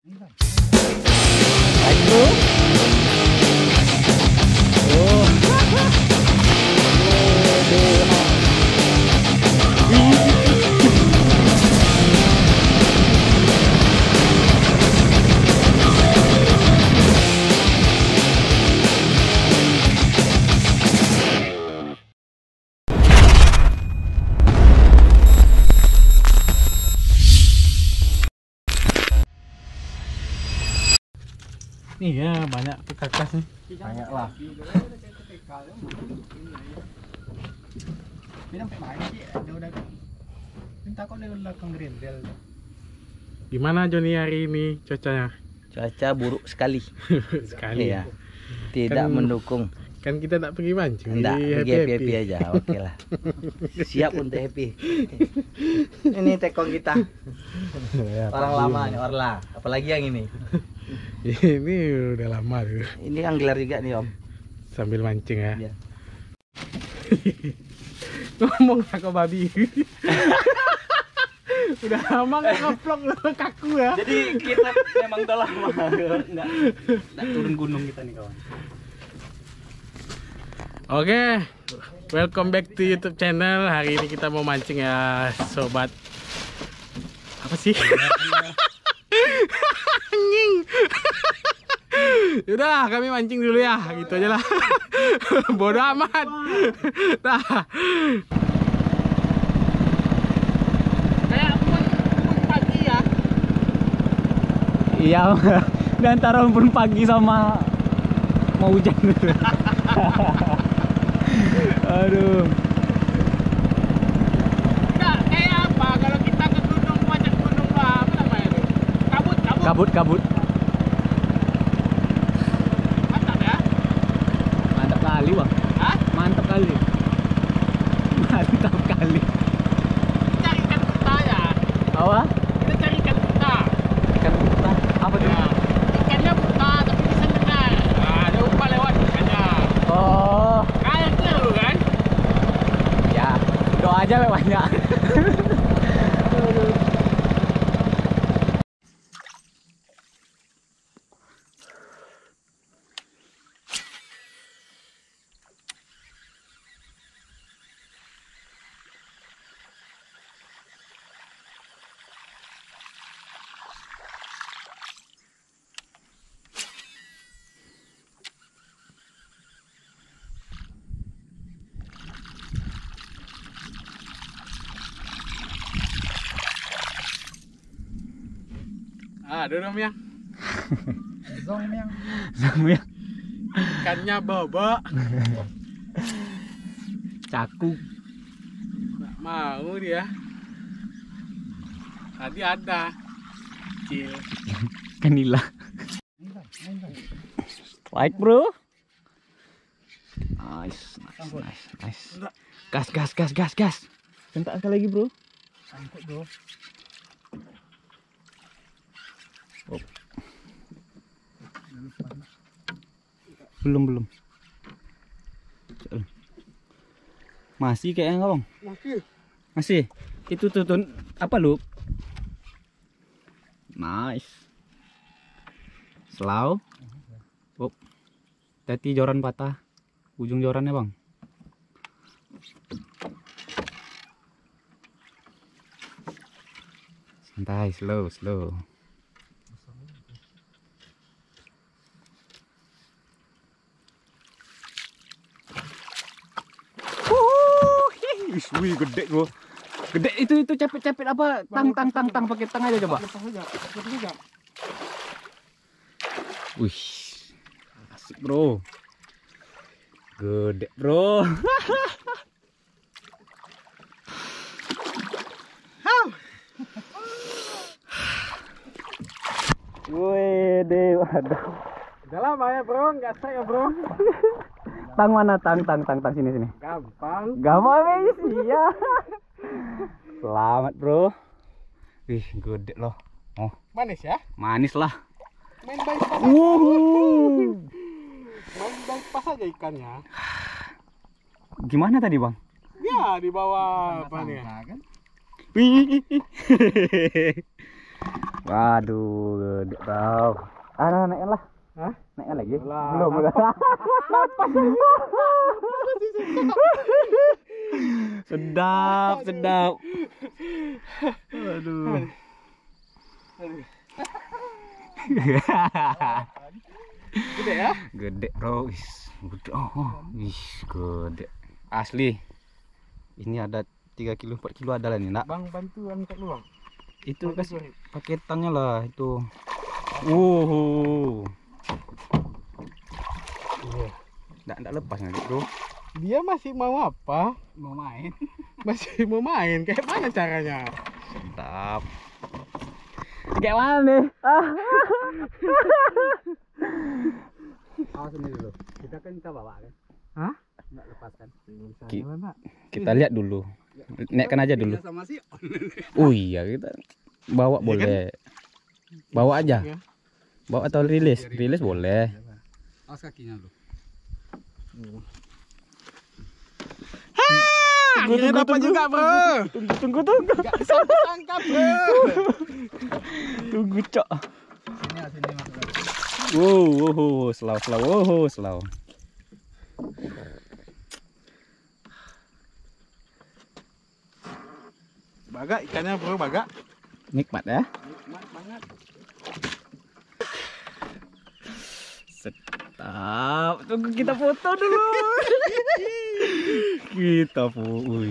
Baik bro. Nih ya, banyak perkakas nih. Banyak lah. Gimana Joni hari ini cuacanya? Cuaca buruk sekali. Sekali Iya. Tidak Kan- mendukung. Kan kita tak pergi mancing. Enggak, jadi pergi happy aja. Oke lah. Siap untuk happy. Ini tekong kita. Ya, Orang pagi. lama nih, Orla. Apalagi yang ini. Ini udah lama tuh Ini angler juga nih, Om. sambil mancing ya. Iya. Ngomong kakak babi. Udah lama nggak nge-vlog kaku ya. Jadi kita memang udah lama enggak turun gunung kita nih, kawan. Oke, welcome back to YouTube channel. Hari ini kita mau mancing ya, sobat. Apa sih? Anjing. Udah, kami mancing dulu ya, gitu aja lah. Bodoh amat. Nah. Kayak pun pagi ya. Iya, dan antara pun pagi sama mau hujan. Aduh. Enggak, kayak apa? Kalau kita ke gunung, macam gunung apa namanya itu? Kabut. Kabut. Mantap ya? Mantap kali, Bang. Hah? Mantap kali. Mantap kali. Cari ikan buta ya. Apa? Kita cari ikan buta. Ikan buta. Apa tuh? Ya. Ikannya buta tapi bisa dengar. Nah, dia umpan lewat ikannya. Oh, Kayak lu kan? ya. Doa aja banyak. Aduh ya. Sama ya. Ikannya bobok. Caku. Nggak mau dia. Tadi ada. Kecil. Kanila. Baik, bro. Nice. Gas. Bentar sekali lagi, bro. Sangkut bro. Belum. Masih kayaknya nggak, Bang? Masih. Itu tuh apa lu? Nice. Slow. Oh. Tadi joran patah. Ujung jorannya, Bang. Santai, slow. Wih, gede gua. Gede itu cepet apa? Tang pakai tang aja coba. Wih. Asik, bro. Gede, bro. Wih, waduh. Udah lama ya bro, nggak saya bro. Tang mana? Tang sini. Gampang. Gampang sih ya. Selamat, bro. Wih, gede loh. Oh, Manis ya? manis lah. Main bypass. Wuh. Main bypass aja ikannya. Gimana tadi, Bang? Ya di bawah apa nih? Wih. Waduh, gede bro. Naikkan lah. Hah? Naikkan lagi? Lah. Belum. Sedap, sedap. Aduh. Gede ya? Gede bro. Gede. Gede. Asli. Ini ada 3 kilo, 4 kilo ada lah nih, nak. Bang, bantu angkat lu, Bang. Itu Angkat kasih lu. paketannya lah itu. Nggak lepas nanti bro. Dia masih mau apa? Mau main. Masih mau main. Kayak mana caranya? Sedap. Kayak mana nih? Awas ini dulu. Kita kan bawa kan. Hah? Nggak lepaskan. Mana? Kita lihat dulu. Naikkan aja dulu. Sama si Oh iya, kita bawa Iya boleh. Bawa aja. Ya. Bawa atau rilis. Rilis boleh. Awas kakinya lu. Akhirnya dapat juga, bro. Tunggu. Gak disangka, bro. Tunggu, cok. Sini masuk. Slow. Baga ikannya, bro, baga. Nikmat ya. Nikmat banget. Sedap. Tunggu kita foto dulu. Kita foto.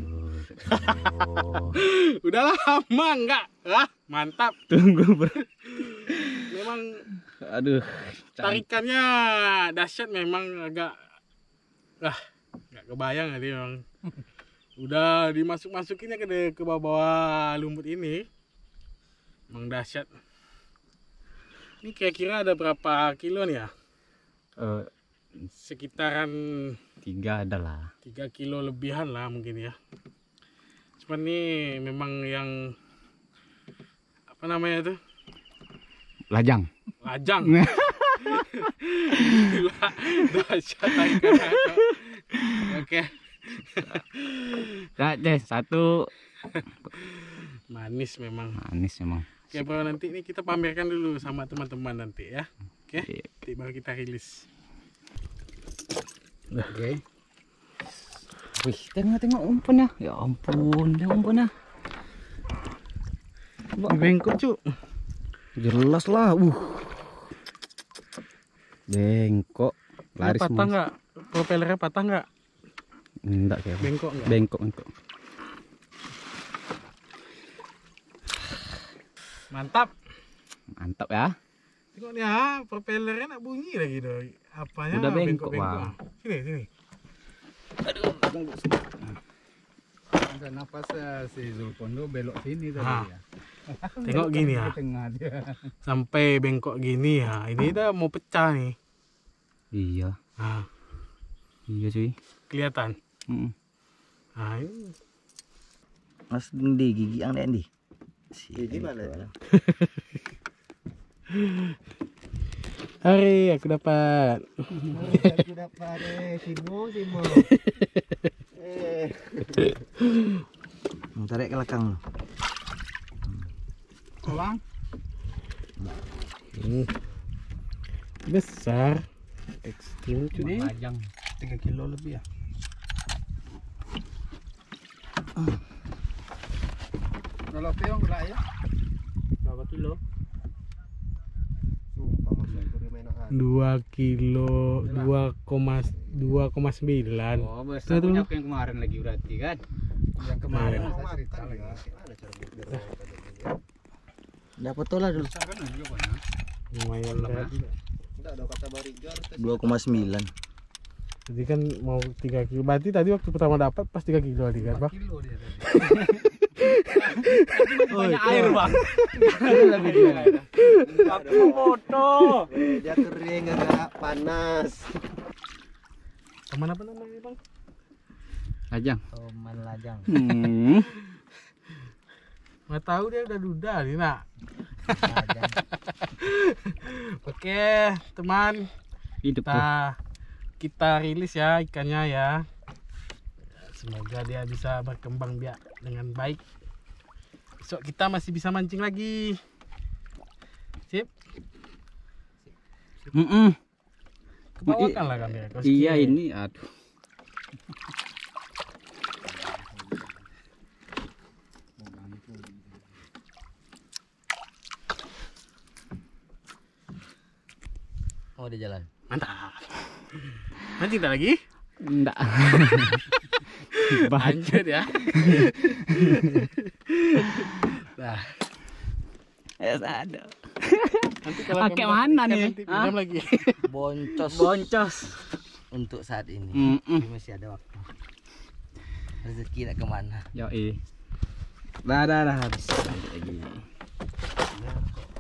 Udah lama enggak? Mantap. Tunggu bro. Memang Aduh. tarikannya dahsyat, memang agak nggak kebayang tadi memang. Udah dimasuk-masukinnya ke bawah lumut ini. Memang dahsyat. Ini kira-kira ada berapa kilo nih ya? Sekitaran 3 adalah. 3 kilo lebihan lah mungkin ya. Cuman ini memang yang apa namanya tuh? Lajang. Lajang. Gila, dahsyat tarikannya. Oke. Deh, 1. Manis memang. Manis emang. Oke bro, nanti ini kita pamerkan dulu sama teman-teman nanti ya. Oke. Iya. Nanti baru kita rilis. Oke. Wih, tengok umpannya. Ya ampun, dia umpannya. Bengkok, Cuk. Jelas lah. Bengkok. Laris Patah nggak? Propellernya patah nggak? Enggak kayak. Bengkok nggak? Bengkok. Mantap. Mantap ya. Tengok nih ya, propellernya nak bunyi lagi doi. Apanya? Udah bengkok, Bang. Sini. Ada napas si Zulkondo belok sini tadi Ah. ya. Tengok gini ya. Di tengah dia. Sampai bengkok gini ya. Ini udah mau pecah nih. Iya. Nah, Iya cuy. kelihatan. Nah, ini Mas di gigi ang di. Gigi mana? hari aku dapat. Aku dapat Simo. Tarik ke belakang. Bang. Besar. Ekstrim cuy. Lajang. 3 kilo lebih ya. Kalau piong gerak ya. Berapa kilo? Sumpah masa itu dia main 2 kilo 2,9. Oh, besar punya aku yang kemarin lagi berarti kan? yang kemarin Iya. saya cerita juga. Gimana cara biar Dapat tola dulu. besar kan juga banyak. Lumayan berat. Enggak ada kata barigar. 2,9. Jadi kan mau 3 kilo. Berarti tadi waktu pertama dapat pas 3 kilo tadi kan, 4 Bang? kilo dia tadi. Banyak air bang. Lebih dia. Aku mau foto. Dia kering agak panas. Teman apa namanya, Bang? Lajang. Toman lajang. Nggak tahu dia udah duda nih, nak. Lajang. Oke, teman. Hidup tuh. Kita rilis ya ikannya ya. Semoga dia bisa berkembang biak dengan baik. Besok kita masih bisa mancing lagi. Sip. Mm-mm. Kebawakan lah kamera. Kau Iya sikit. ini, aduh. Oh, dia jalan. Mantap. Mancing tak lagi? Enggak. Lanjut ya. Nah, Ada. nanti kalau Pakai kamu mana dapat nih? ikan nanti pinjam lagi. Boncos untuk saat ini. Mm-mm. Tapi masih ada waktu. Rezeki nak kemana? Yoi. Dah habis. Lanjut lagi.